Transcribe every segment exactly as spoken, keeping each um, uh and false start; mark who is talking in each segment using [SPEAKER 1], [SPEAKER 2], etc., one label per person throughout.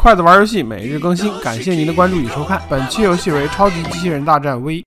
[SPEAKER 1] 筷子玩游戏每日更新，感谢您的关注与收看。本期游戏为超级机器人大战 V。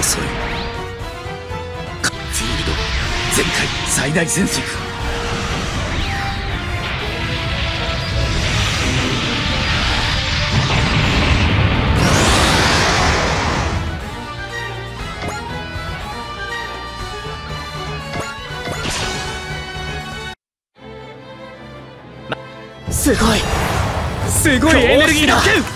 [SPEAKER 2] 遅い。フィールド全開最大戦軸。
[SPEAKER 3] すごいすごいエネルギーだ。ビーム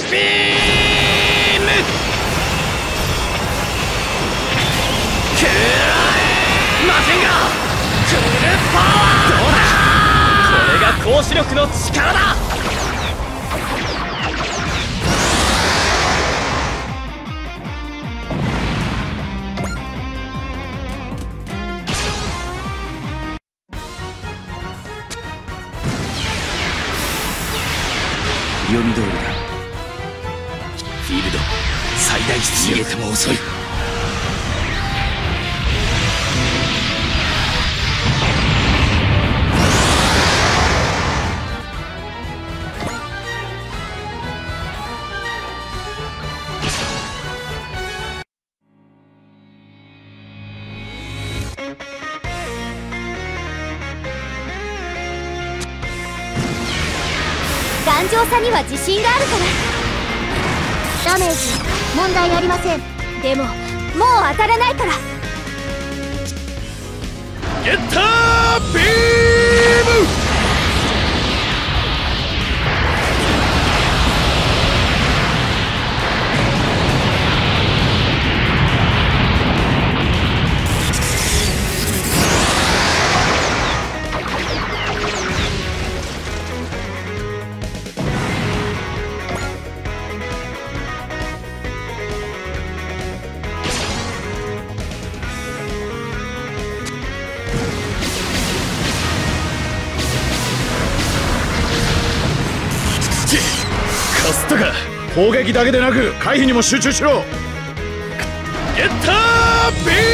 [SPEAKER 3] クーマジンガークールパワー。どうだ、これが高視力の力だ。
[SPEAKER 2] 読み通りだ。フィールド最大出力。逃げても遅い。
[SPEAKER 4] 頑丈さには自信があるから。ダメージ問題ありません。でももう当たらないから。
[SPEAKER 3] ゲッタービーム。カスタが攻撃だけでなく回避にも集中しろ。ゲッタービーム。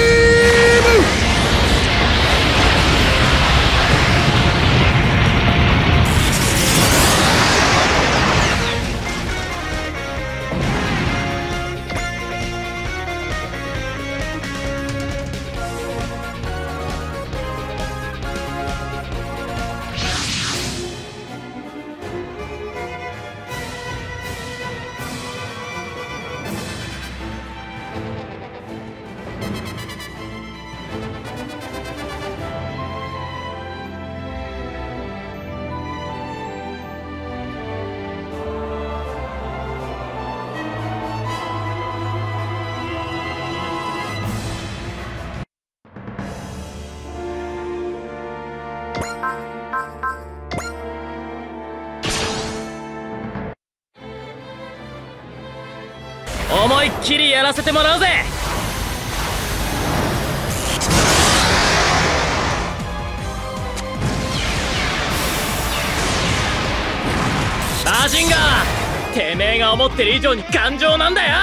[SPEAKER 3] 思いっきりやらせてもらうぜ。マジンガー、てめえが思ってる以上に頑丈なんだよ。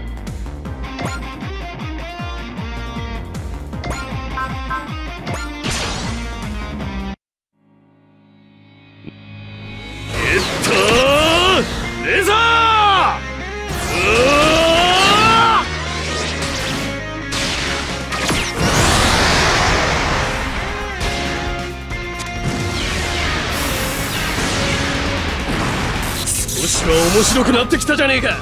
[SPEAKER 3] えっとレーザー。少しは面白くなってきたじゃねえか。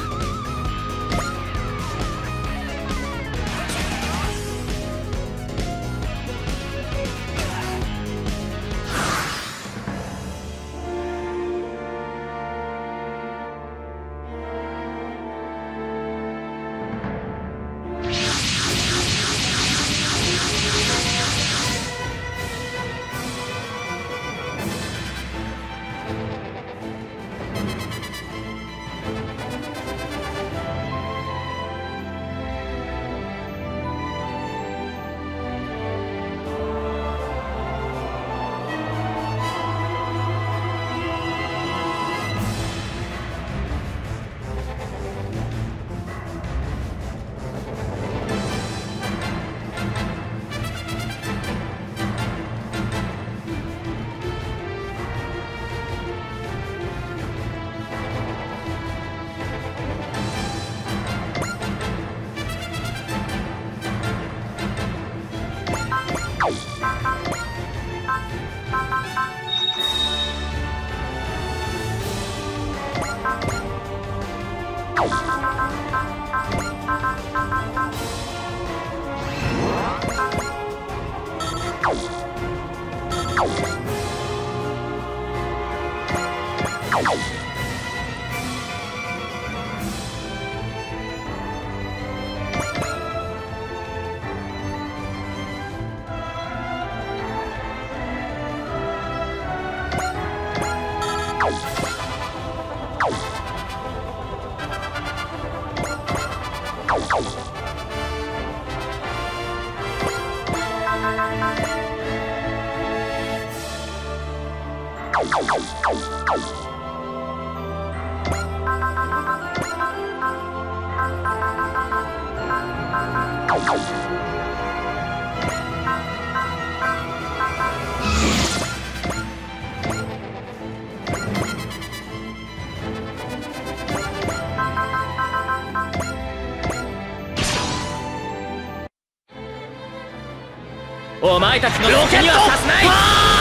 [SPEAKER 3] お前たちのロケにはさせない。パ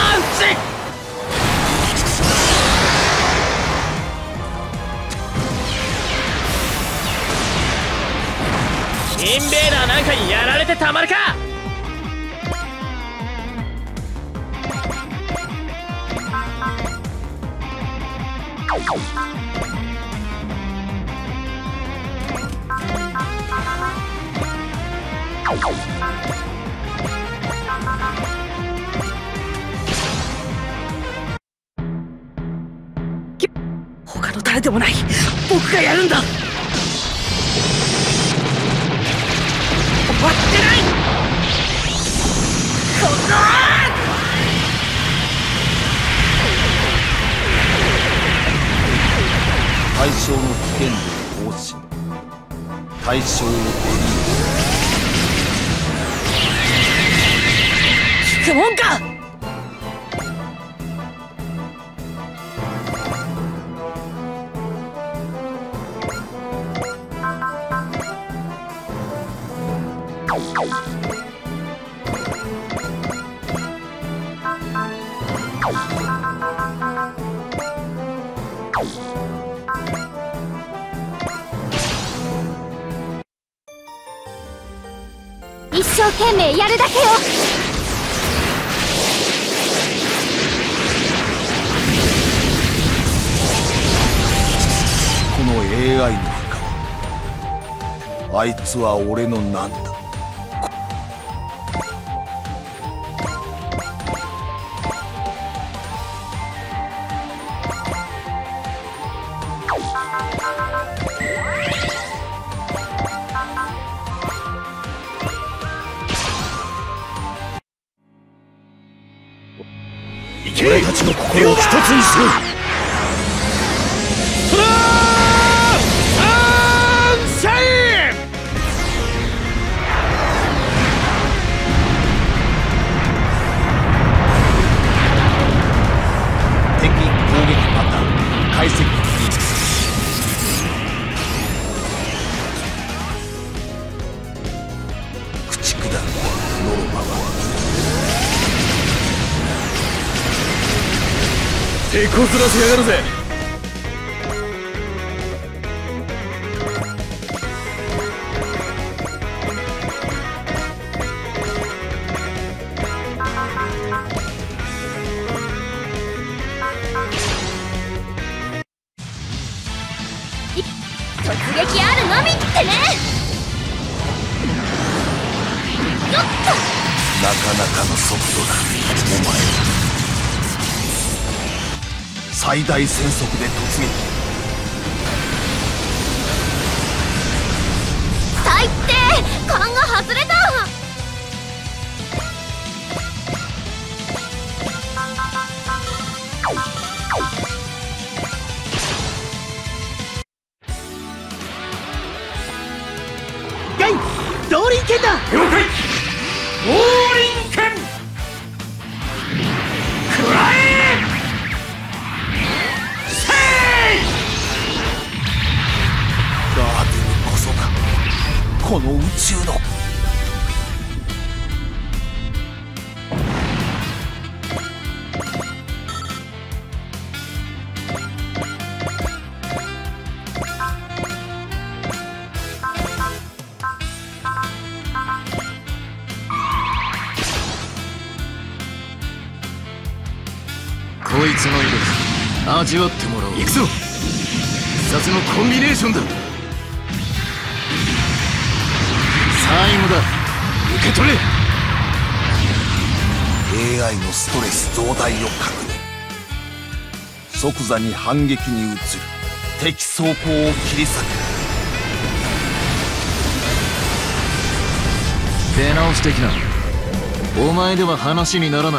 [SPEAKER 3] ンチ。インベーダーなんかにやられてたまるか。
[SPEAKER 5] 他の誰でもない、僕がやるんだ。終わってない。この
[SPEAKER 2] 対象の危険度更新。対象をデリート。聞くもんか。
[SPEAKER 4] 一生懸命やるだけよ。
[SPEAKER 2] この エーアイ の負荷、あいつは俺のなんだ。俺たちの心を一つにする。
[SPEAKER 3] トランシャイン。
[SPEAKER 2] 敵攻撃パターン解析。駆逐だノロマは。
[SPEAKER 3] 手こずらせやがるぜ。
[SPEAKER 4] 突撃あるのみってね。よっと。
[SPEAKER 2] なかなかの速度だお前。最大戦速で突撃。
[SPEAKER 4] 最低、勘が外れた。
[SPEAKER 5] ガイ、動輪剣だ。
[SPEAKER 3] 了解。降臨剣。くらえ。
[SPEAKER 2] ガーデムこそがこの宇宙の。 いつの威力味わってもらおう。行くぞ。必殺のコンビネーションだ。最後だ。受け取れ。
[SPEAKER 6] エーアイ のストレス増大を確認。即座に反撃に移る。敵装甲を切り裂く。
[SPEAKER 2] 出直してきな。お前では話にならない。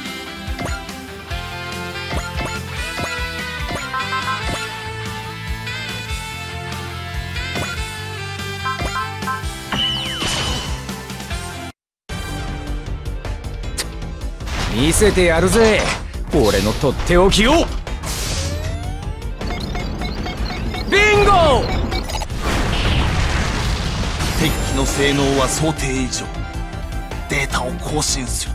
[SPEAKER 3] 見せてやるぜ、俺のとっておきを。ビンゴ！
[SPEAKER 6] 敵機の性能は想定以上。データを更新する。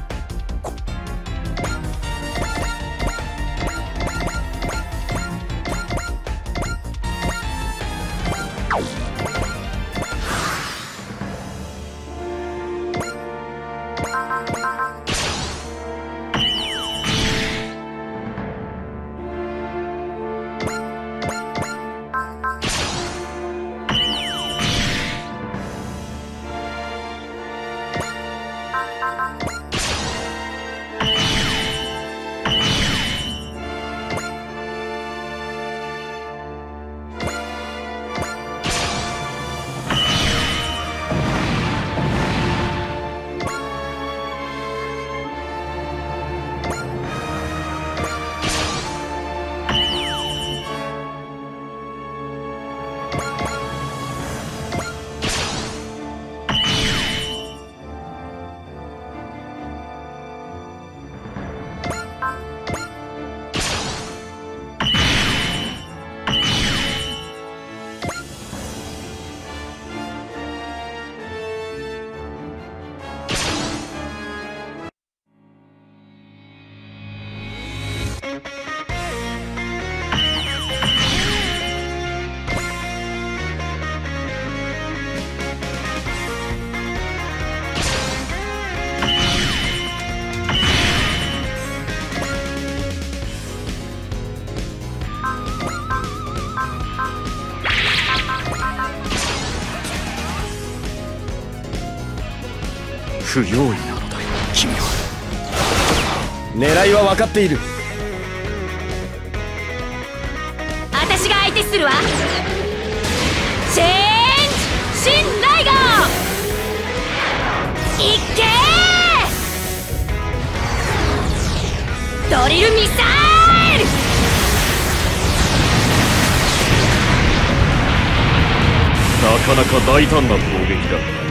[SPEAKER 3] 不用意なのだ、君は。狙いは分かっている。
[SPEAKER 4] 私が相手するわ。チェンジシンライガー、いっけードリルミサイル。
[SPEAKER 3] なかなか大胆な攻撃だ。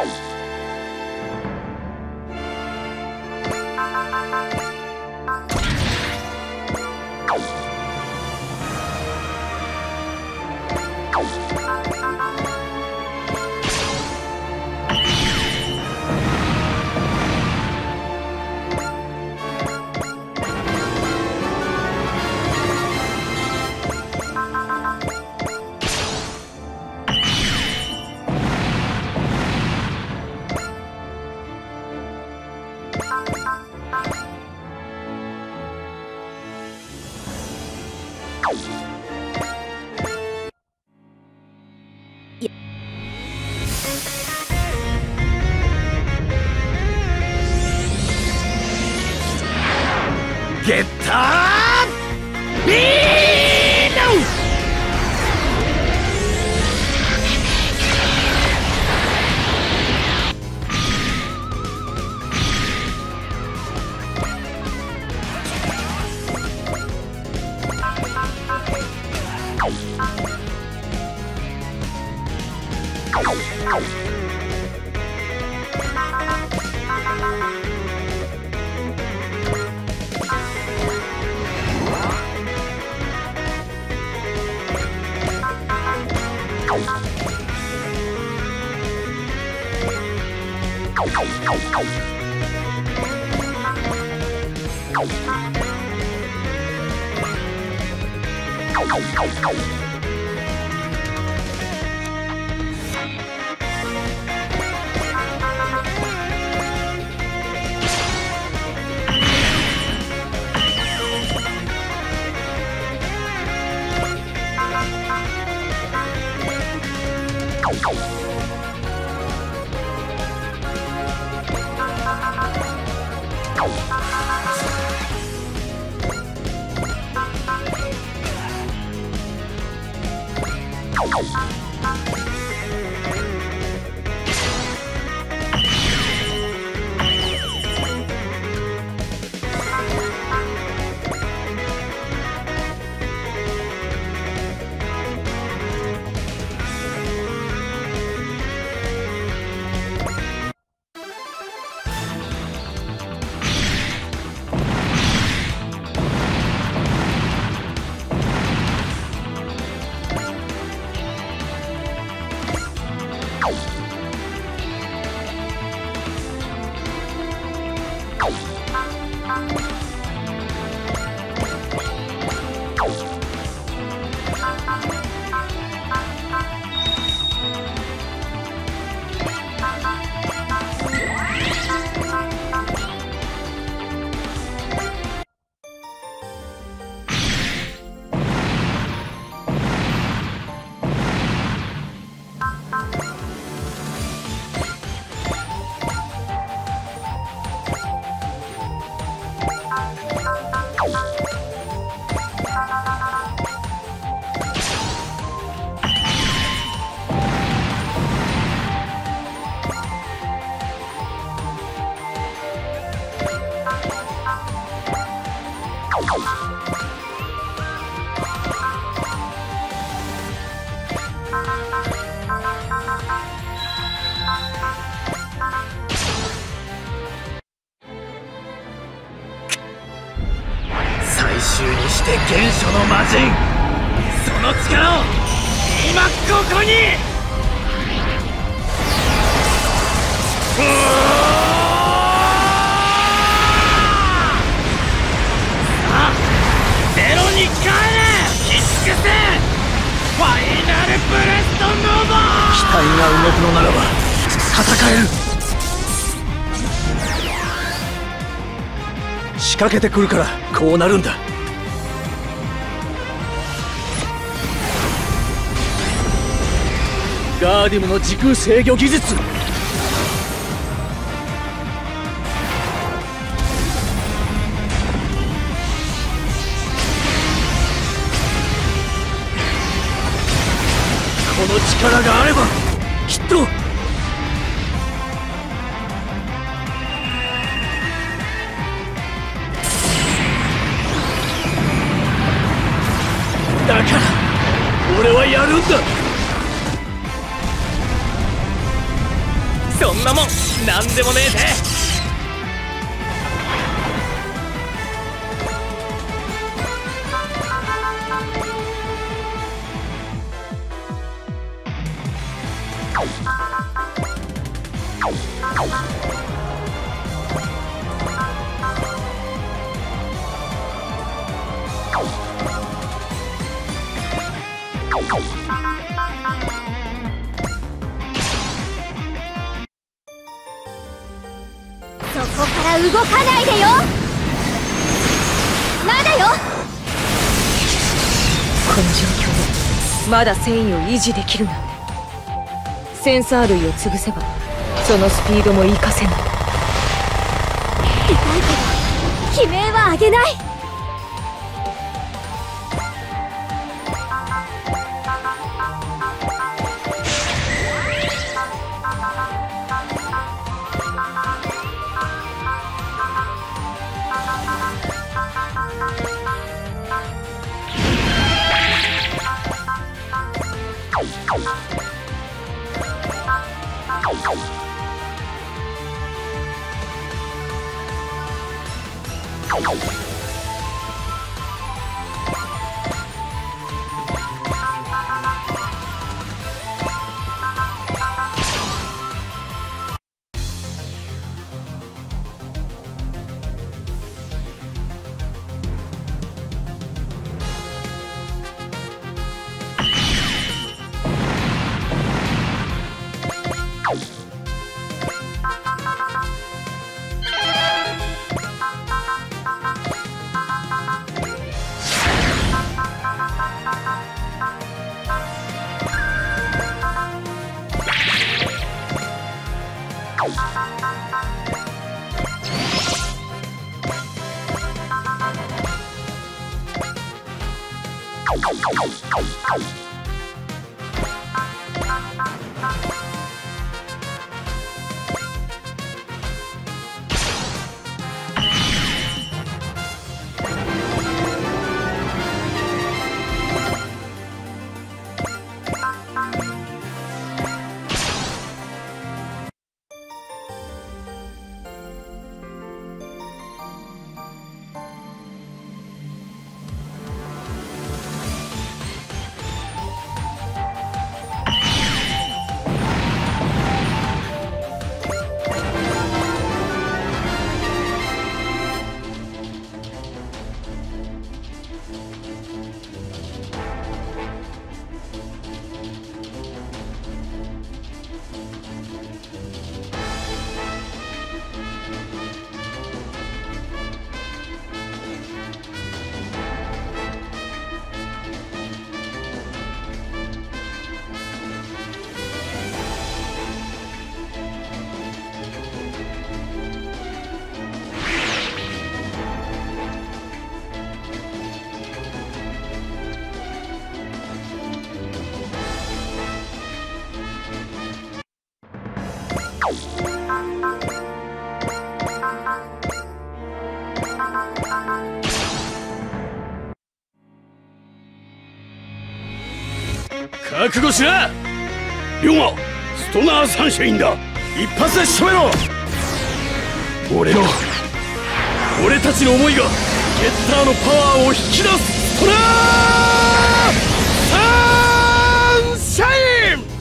[SPEAKER 3] ゲッタービーノして原初の魔人、その力を今ここに。うわさあゼロに帰れ、きつくせファイナルブレストノーバー。機体が動くのならば戦える。仕掛けてくるからこうなるんだ。ガーディムの時空制御技術、この力があればきっとだから俺はやるんだ。さそんなもんなんでもねえぜ。
[SPEAKER 4] そこから動かないでよ。まだよ。
[SPEAKER 5] この状況でまだ戦意を維持できるなんて。センサー類を潰せばそのスピードも活かせない。
[SPEAKER 4] 痛いけど悲鳴は上げない。
[SPEAKER 2] 覚悟しな。龍馬、ストナーサンシャインだ。一発で仕留めろ。俺の俺たちの思いがゲッターのパワーを引き出す。ストナーサンシャイン。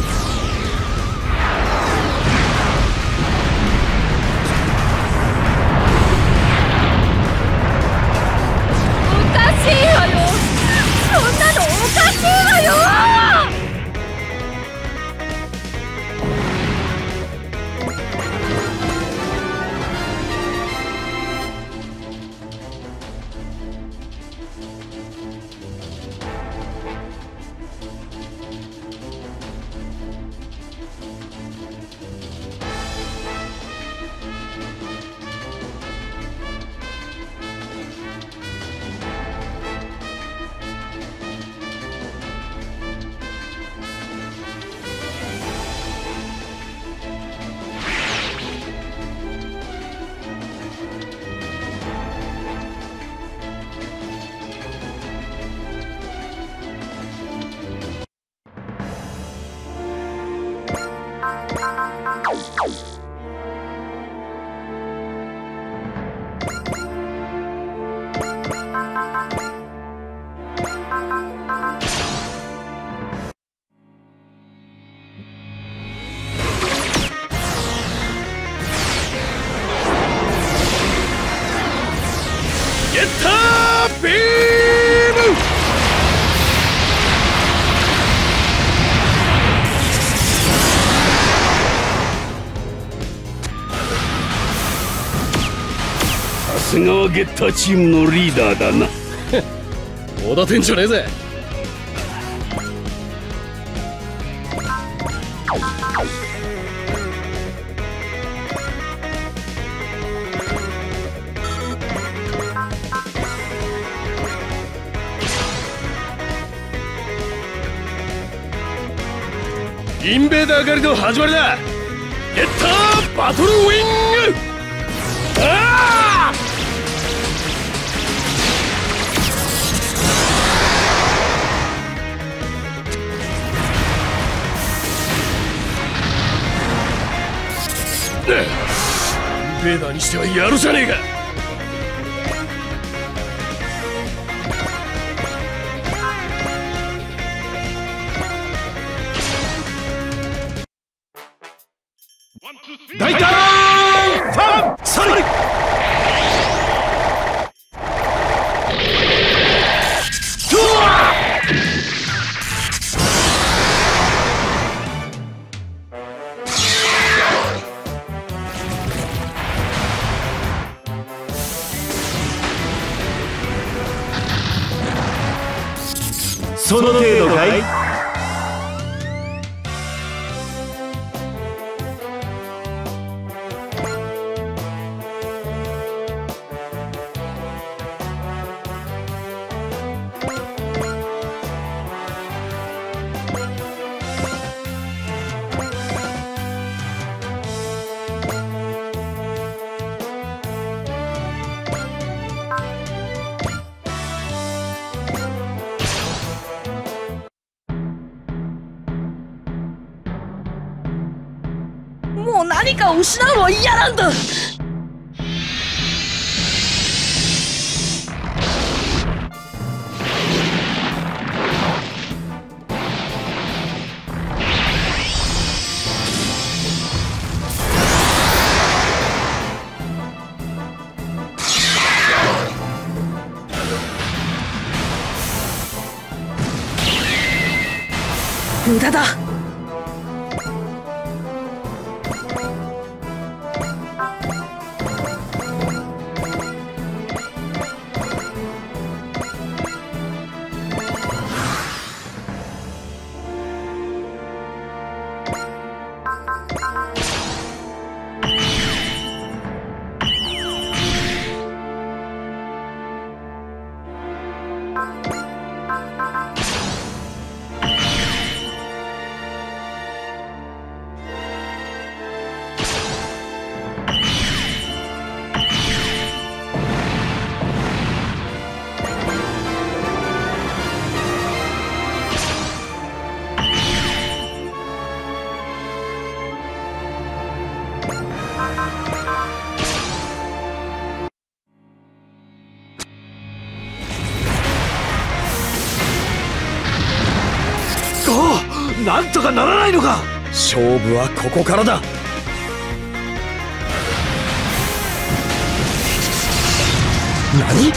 [SPEAKER 4] おかしいわよ。そんなのおかしいわよ。
[SPEAKER 2] ゲッタービーム。さすがはゲッターチームのリーダーだな。おだてんじゃねえぜ。インベーダー狩りの始まりだ。ゲッターバトルウィング。ああインベーダーにしてはやるじゃねえか。大胆ファンサリその程度かい。
[SPEAKER 5] もう何かを失うのは嫌なんだ。無駄だ。
[SPEAKER 2] なんとかならないのか。勝負はここからだ。何？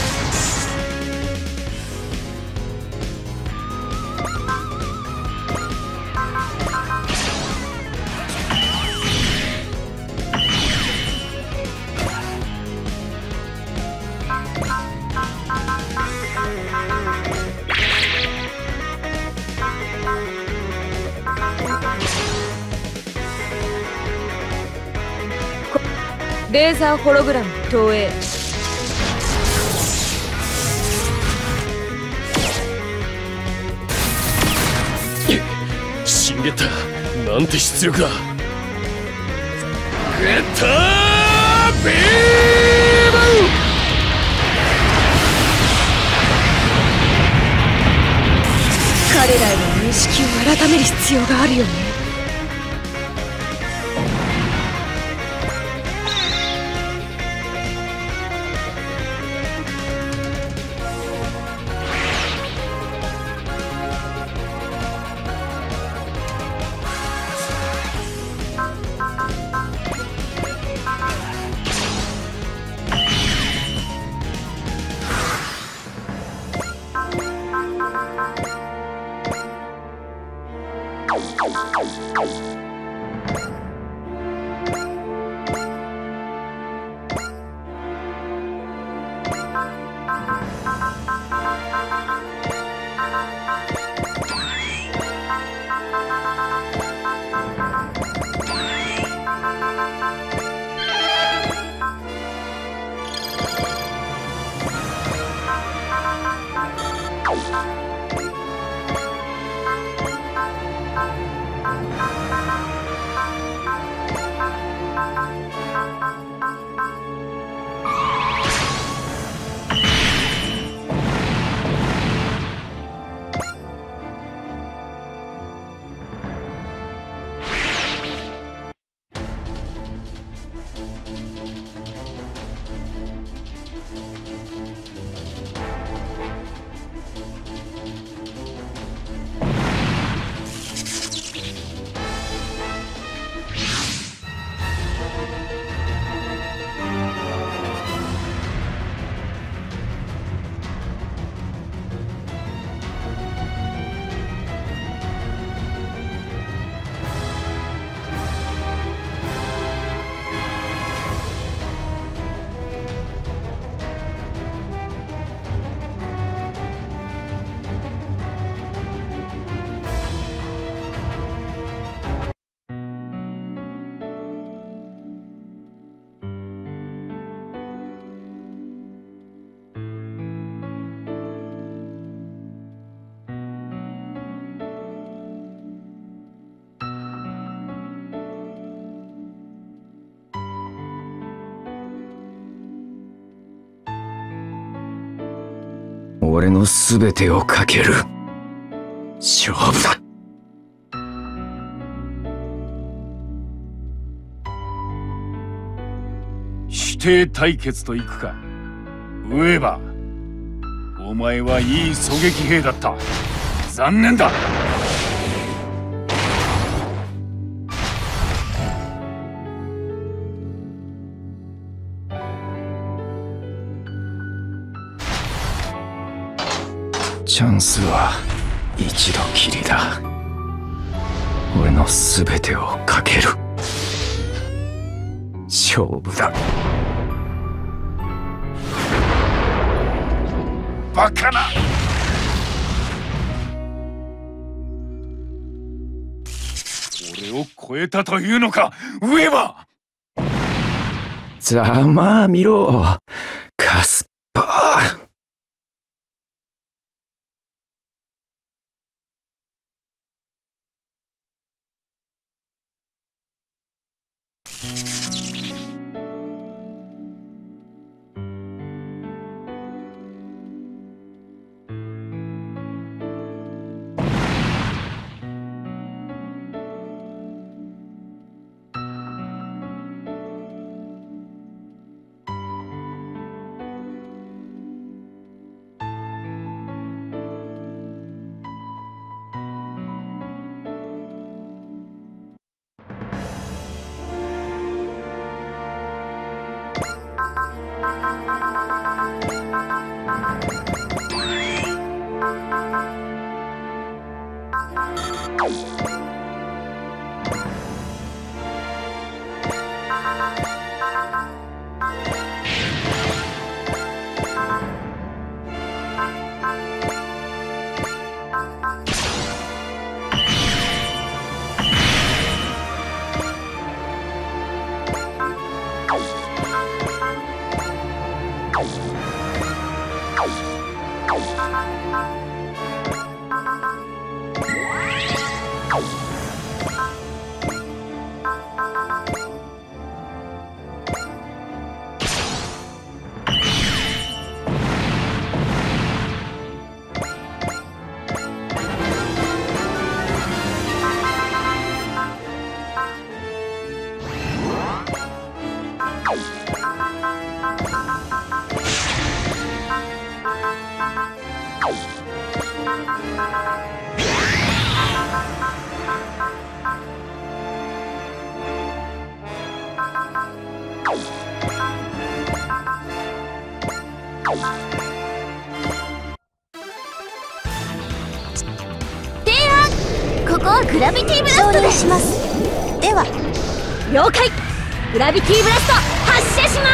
[SPEAKER 5] レーザーホログラム投影。
[SPEAKER 2] シンゲッターなんて出力だ。ゲッタービーム。
[SPEAKER 5] 彼らへの認識を改める必要があるよね。
[SPEAKER 3] 俺の全てをかける。勝負だ。
[SPEAKER 2] 師弟対決といくか。ウェーバー、お前はいい狙撃兵だった。残念だ。
[SPEAKER 3] チャンスは一度きりだ。俺の全てをかける。勝負だ。
[SPEAKER 2] バカな。俺を超えたというのか、ウェーバー。
[SPEAKER 3] ざまあ見ろ、カスパー。
[SPEAKER 4] ここはグラビティブラストでします。では了解。グラビティブラスト発射します。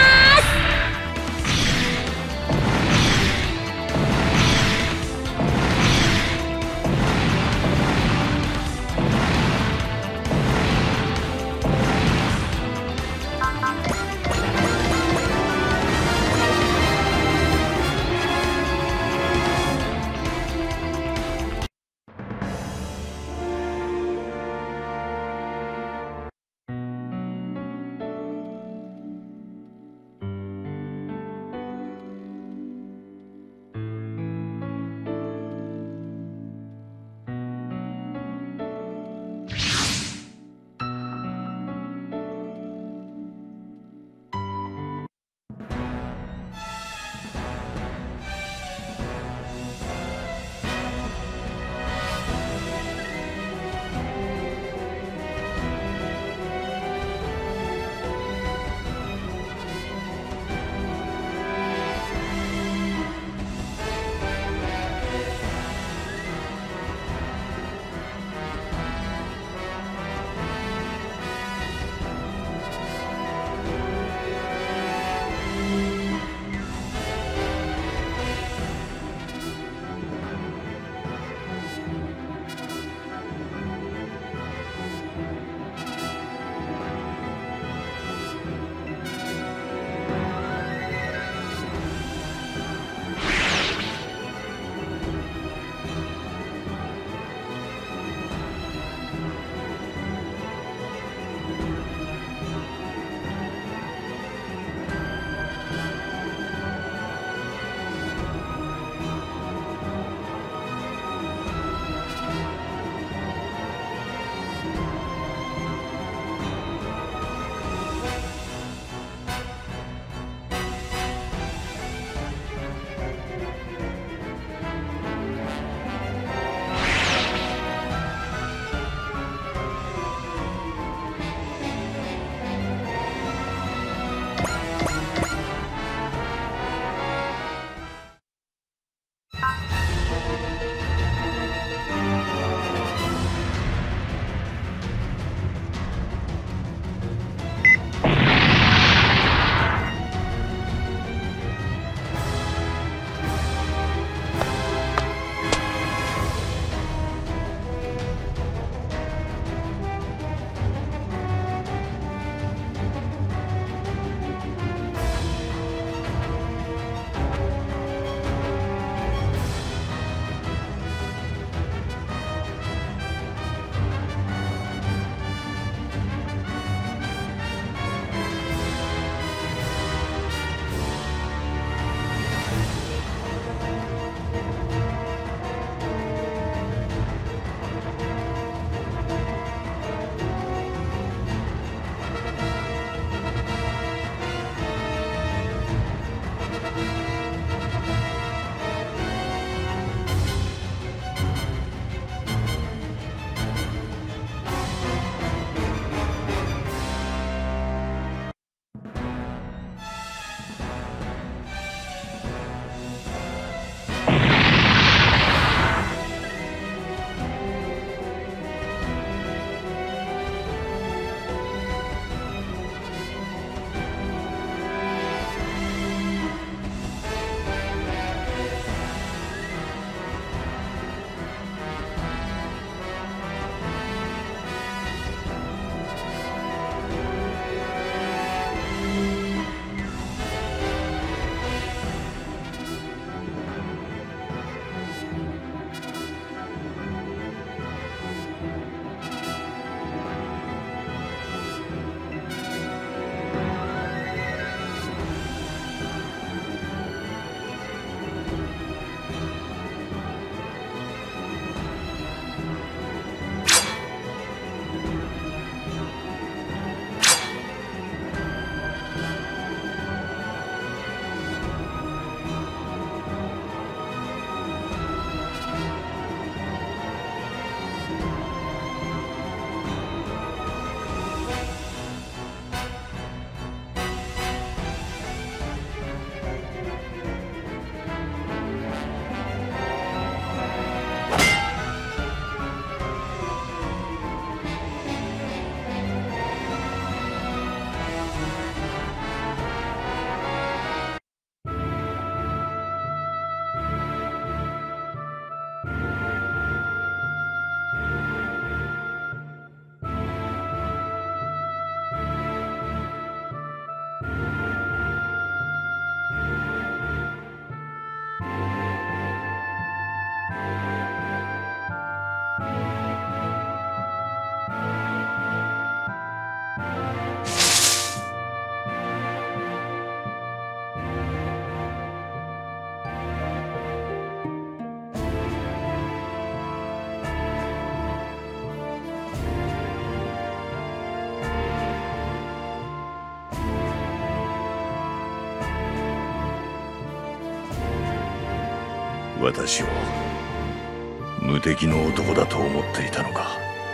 [SPEAKER 2] 私を無敵の男だと思っていたのか。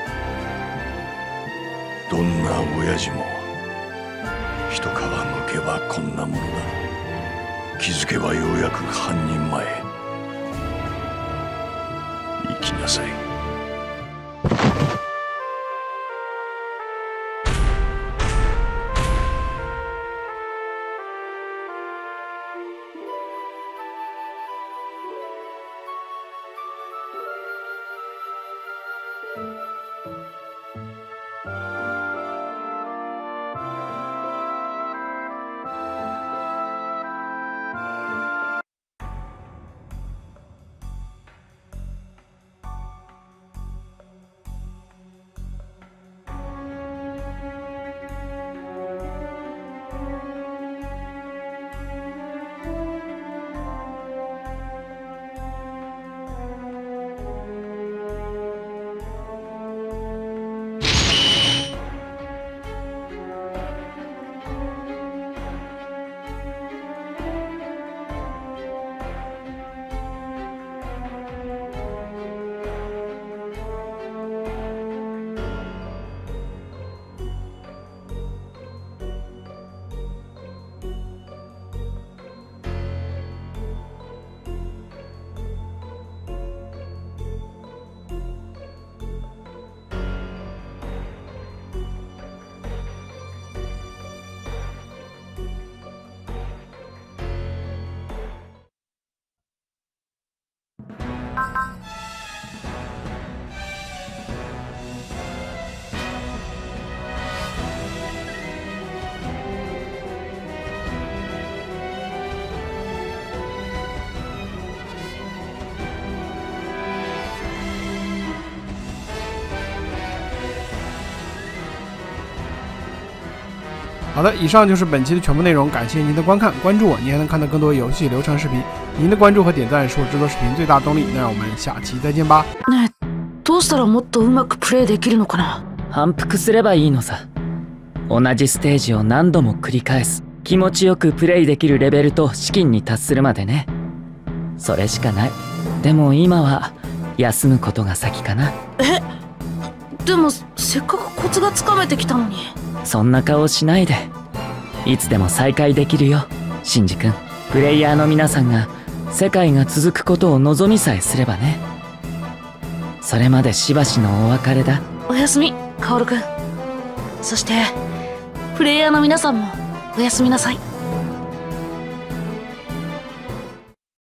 [SPEAKER 2] どんな親父も一皮むけばこんなものだ。気づけばようやく半人前。生きなさい。
[SPEAKER 1] 好的，以上就是本期的全部内容，感谢您的观看，关注我，你还能看到更多游戏流程视频。您的关注和点赞是我制作视频最大动力。那让我们下期再见吧。
[SPEAKER 7] ねえ、どうしたらもっとうまくプレイできるのかな。
[SPEAKER 8] 反復すればいいのさ。同じステージを何度も繰り返す。気持ちよくプレイできるレベルと資金に達するまでね。それしかない。でも今は休むことが先かな。
[SPEAKER 7] え、でもせっかくコツがつかめてきたのに。
[SPEAKER 8] そんな顔しないで。いつでも再会できるよ、シンジ君。プレイヤーの皆さんが世界が続くことを望みさえすればね。それまでしばしのお別れだ。
[SPEAKER 7] おやすみ、カオル君。そしてプレイヤーの皆さんもおやすみなさい。